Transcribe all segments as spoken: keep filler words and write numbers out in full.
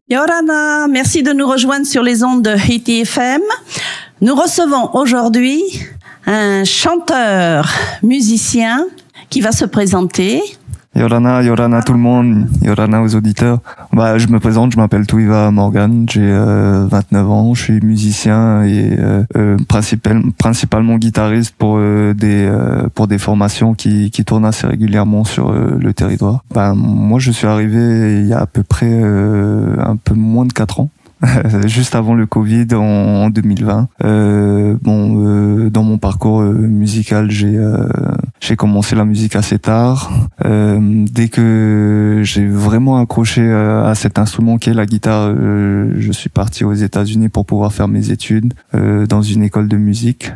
Yorana, merci de nous rejoindre sur les ondes de Haiti F M. Nous recevons aujourd'hui un chanteur, musicien qui va se présenter. Yorana, Yorana tout le monde, Yorana aux auditeurs. Bah, je me présente, je m'appelle Touiva Morgan, j'ai euh, vingt-neuf ans, je suis musicien et euh, euh, principal, principalement guitariste pour euh, des euh, pour des formations qui qui tournent assez régulièrement sur euh, le territoire. Bah, moi, je suis arrivé il y a à peu près euh, un peu moins de quatre ans. Juste avant le Covid en, en deux mille vingt. Euh, bon, euh, dans mon parcours euh, musical, j'ai euh, j'ai commencé la musique assez tard. Euh, dès que j'ai vraiment accroché euh, à cet instrument qui est la guitare, euh, je suis parti aux États-Unis pour pouvoir faire mes études euh, dans une école de musique.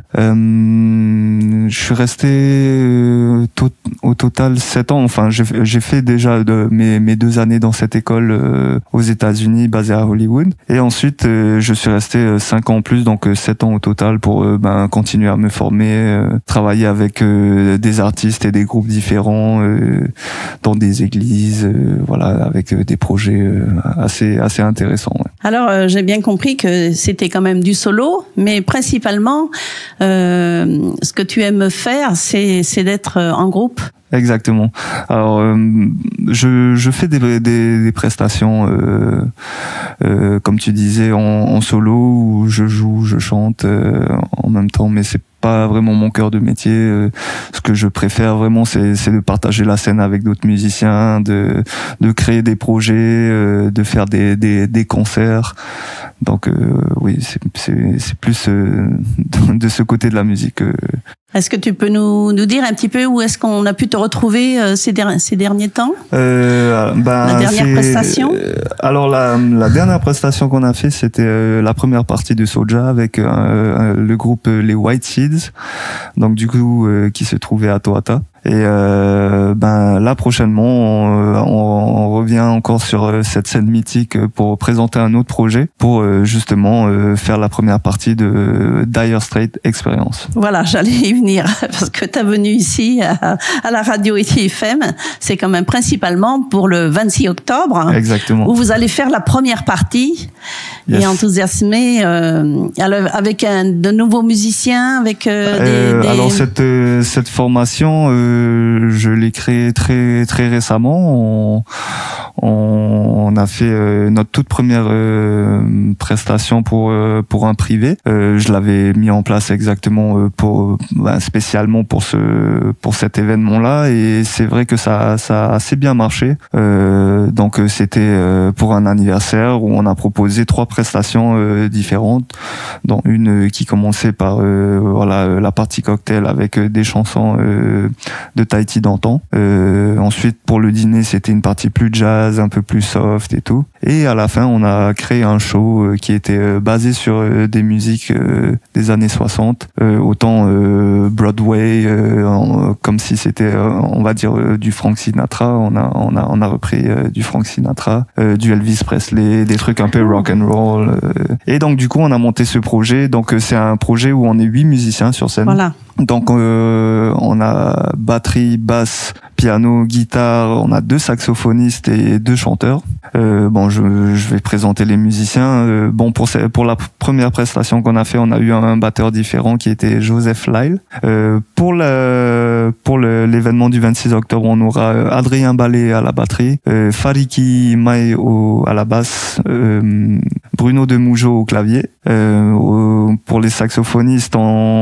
Euh, je suis resté euh, to- au total sept ans. Enfin, j'ai, j'ai fait déjà de, mes, mes deux années dans cette école euh, aux États-Unis, basée à Hollywood. Et ensuite, euh, je suis resté euh, cinq ans en plus, donc euh, sept ans au total pour euh, ben, continuer à me former, euh, travailler avec euh, des artistes et des groupes différents euh, dans des églises, euh, voilà, avec euh, des projets euh, assez assez intéressants. Ouais. Alors, euh, j'ai bien compris que c'était quand même du solo, mais principalement, euh, ce que tu aimes faire, c'est, c'est d'être en groupe. Exactement. Alors, euh, je, je fais des, des, des prestations, euh, euh, comme tu disais, en, en solo, où je joue, je chante euh, en même temps, mais c'est pas vraiment mon cœur de métier. Euh, ce que je préfère vraiment, c'est, c'est de partager la scène avec d'autres musiciens, de, de créer des projets, euh, de faire des, des, des concerts. Donc, euh, oui, c'est, c'est, c'est plus euh, de ce côté de la musique. Euh, Est-ce que tu peux nous, nous dire un petit peu où est-ce qu'on a pu te retrouver euh, ces, der- ces derniers temps euh, ben, La dernière c'est, prestation euh, Alors, la, la dernière prestation qu'on a fait, c'était euh, la première partie de Soja avec euh, le groupe euh, les White Seeds, donc du coup, euh, qui se trouvait à Toata. Et euh, ben là prochainement, on, on, on revient encore sur euh, cette scène mythique pour présenter un autre projet, pour euh, justement euh, faire la première partie de Dire Straits Experience. Voilà, j'allais y venir parce que tu es venu ici à, à la radio Haiti F M. C'est quand même principalement pour le vingt-six octobre. Exactement. Où vous allez faire la première partie. Yes. Et enthousiasmer euh, avec un, de nouveaux musiciens, avec euh, des, euh, des... Alors cette euh, cette formation, euh, je l'ai créée très très récemment. On, on, on a fait euh, notre toute première euh, prestation pour euh, pour un privé. Euh, je l'avais mis en place exactement euh, pour ben, spécialement pour ce pour cet événement-là, et c'est vrai que ça ça a assez bien marché. Euh, donc c'était euh, pour un anniversaire où on a proposé trois prestations euh, différentes, dont une euh, qui commençait par euh, voilà la partie cocktail avec euh, des chansons euh, de Tahiti d'antan. Euh, ensuite pour le dîner, c'était une partie plus jazz, un peu plus soft et tout. Et à la fin, on a créé un show euh, qui était euh, basé sur euh, des musiques euh, des années soixante, euh, autant euh, Broadway, euh, en, comme si c'était euh, on va dire euh, du Frank Sinatra. On a on a on a repris euh, du Frank Sinatra, euh, du Elvis Presley, des trucs un peu rock and roll. Euh. Et donc du coup, on a monté ce projet. Donc c'est un projet où on est huit musiciens sur scène. Voilà. Donc euh, on a batterie, basse, piano, guitare, on a deux saxophonistes et deux chanteurs. Euh, bon, je, je vais présenter les musiciens. Euh, bon, pour pour la première prestation qu'on a fait, on a eu un, un batteur différent qui était Joseph Lyle. Euh, pour le pour le, l'événement du vingt-six octobre, on aura Adrien Ballet à la batterie, euh, Fariki Mai au, à la basse, euh, Bruno Demougeot au clavier. Euh, au, pour les saxophonistes, on,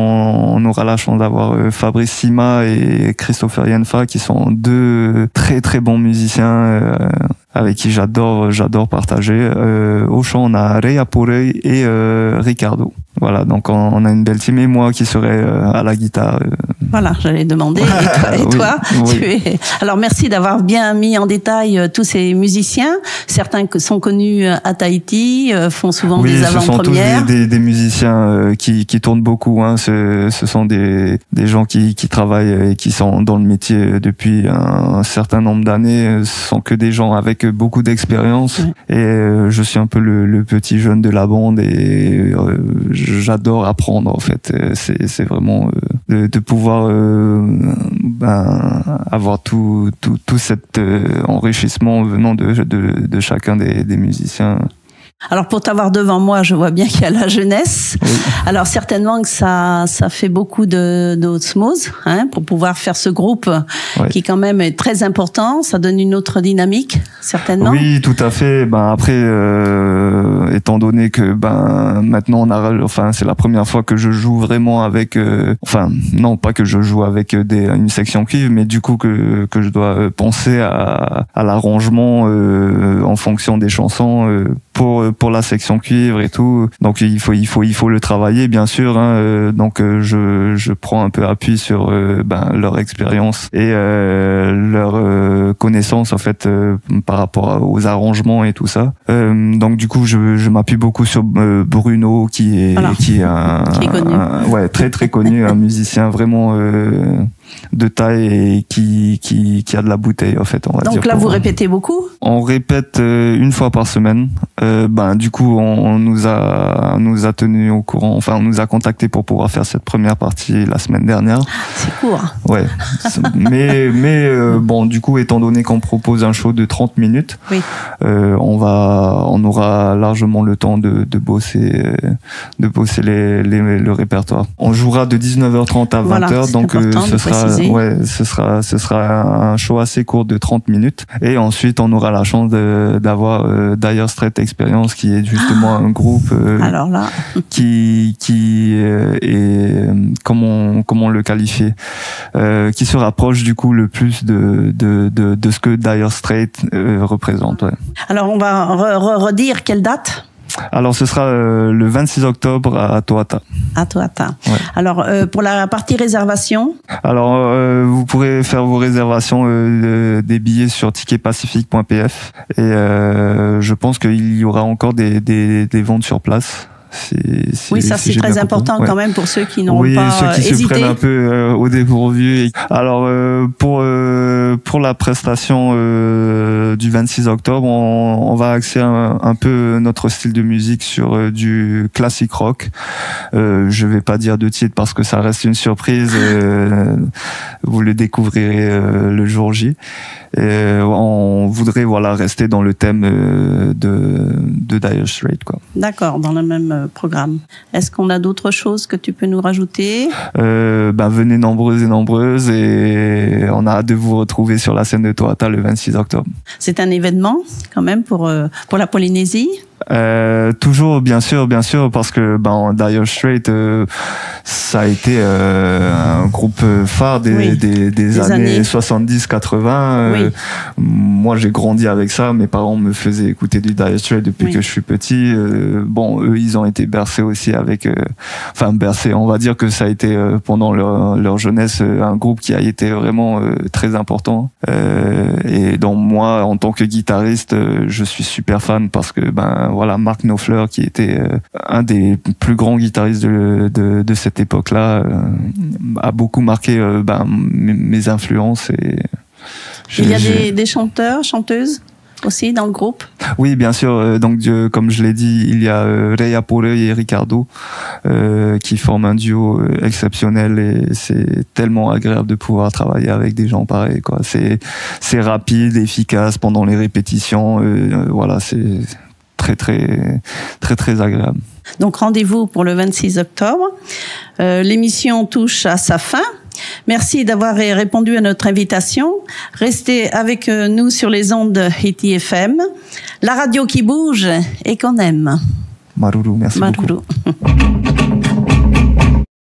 on aura la chance d'avoir euh, Fabrice Sima et Christopher Yenfa, qui sont deux très très bons musiciens euh, avec qui j'adore j'adore partager. Euh, au chant, on a Ray Apurey et euh, Ricardo. Voilà, donc on, on a une belle team, et moi qui serai euh, à la guitare. Euh. Voilà, j'allais demander. Et toi, et toi oui, tu oui. es... Alors merci d'avoir bien mis en détail euh, tous ces musiciens. Certains sont connus à Tahiti, euh, font souvent oui, des avant-premières. Oui, ce sont tous des, des, des musiciens euh, qui, qui tournent beaucoup. Hein. Ce, ce sont des, des gens qui, qui travaillent et qui sont dans le métier depuis un, un certain nombre d'années. Ce sont que des gens avec beaucoup d'expérience. Oui. Et euh, je suis un peu le, le petit jeune de la bande, et euh, j'adore apprendre, en fait. C'est, c'est vraiment euh, de, de pouvoir euh, ben, avoir tout, tout, tout cet euh, enrichissement venant de, de, de chacun des, des musiciens. Alors pour t'avoir devant moi, je vois bien qu'il y a la jeunesse. Oui. Alors certainement que ça, ça fait beaucoup de d'osmose, hein, pour pouvoir faire ce groupe ouais. qui quand même est très important. Ça donne une autre dynamique, certainement. Oui, tout à fait. Ben après, euh, étant donné que ben maintenant on a, enfin c'est la première fois que je joue vraiment avec, euh, enfin non pas que je joue avec des une section cuivre, mais du coup que que je dois penser à à l'arrangement euh, en fonction des chansons euh, pour pour la section cuivre et tout. Donc il faut il faut il faut le travailler bien sûr. Hein, euh, donc euh, je je prends un peu appui sur euh, ben leur expérience et euh, leur euh, connaissance en fait euh, par rapport aux arrangements et tout ça. Euh, donc du coup je je m'appuie beaucoup sur euh, Bruno qui est voilà. qui est un, qui est connu. un ouais très très connu, un musicien vraiment euh, de taille et qui qui qui a de la bouteille en fait on va donc dire. Là vous répétez beaucoup? On répète euh, une fois par semaine. Euh, ben du coup on, on nous a on nous a tenu au courant, enfin on nous a contacté pour pouvoir faire cette première partie la semaine dernière. C'est court. Ouais. mais mais euh, bon du coup étant donné qu'on propose un show de trente minutes, oui. euh, on va on aura largement le temps de de bosser de bosser les, les le répertoire. On jouera de dix-neuf heures trente à vingt heures, voilà, donc euh, ce sera ouais ce sera ce sera un show assez court de trente minutes et ensuite on aura la chance de, d'avoir euh, Dire Straits Experience qui est justement un groupe euh, alors là qui qui euh, est comment comment le qualifier euh, qui se rapproche du coup le plus de de de, de ce que Dire Straits euh, représente. Ouais. Alors on va re- re- redire quelle date? Alors ce sera euh, le vingt-six octobre à Toata. À Toata. Ouais. Alors euh, pour la partie réservation. Alors euh, vous pourrez faire vos réservations euh, des billets sur ticket pacifique point p f et euh, je pense qu'il y aura encore des des, des ventes sur place. C'est, c'est, oui, ça c'est, c'est très important ouais. quand même pour ceux qui n'ont oui, pas ceux qui hésité. se prennent un peu euh, au dépourvu. Alors euh, pour euh, pour la prestation euh, du vingt-six octobre, on, on va axer un, un peu notre style de musique sur euh, du classique rock. Euh, je vais pas dire de titre parce que ça reste une surprise. Euh, vous le découvrirez euh, le jour J. Et on voudrait voilà rester dans le thème de de Dire Straits quoi. D'accord, dans le même programme. Est-ce qu'on a d'autres choses que tu peux nous rajouter? euh, Ben venez nombreuses et nombreuses et on a hâte de vous retrouver sur la scène de Toata le vingt-six octobre. C'est un événement quand même pour pour la Polynésie. Euh, toujours bien sûr bien sûr parce que ben Dire Straits euh, ça a été euh, un groupe phare des oui. des, des, des années, années soixante-dix quatre-vingts. Oui. Euh, moi j'ai grandi avec ça, mes parents me faisaient écouter du Dire Straits depuis oui. que je suis petit. Euh, bon eux ils ont été bercés aussi avec euh, enfin bercés, on va dire que ça a été euh, pendant leur, leur jeunesse euh, un groupe qui a été vraiment euh, très important. Euh, et donc moi en tant que guitariste euh, je suis super fan parce que ben voilà, Mark Knopfler qui était euh, un des plus grands guitaristes de, de, de cette époque-là euh, a beaucoup marqué euh, ben, mes, mes influences. Et il y a des, des chanteurs, chanteuses aussi dans le groupe? Oui, bien sûr. Donc, euh, comme je l'ai dit, il y a euh, Reya Poreux et Ricardo euh, qui forment un duo euh, exceptionnel et c'est tellement agréable de pouvoir travailler avec des gens pareils, quoi. C'est, c'est rapide, efficace pendant les répétitions. Euh, voilà, c'est très très très très agréable. Donc rendez-vous pour le vingt-six octobre. Euh, l'émission touche à sa fin. Merci d'avoir répondu à notre invitation. Restez avec nous sur les ondes de Haiti F M, la radio qui bouge et qu'on aime. Maruru, merci Maruru. beaucoup.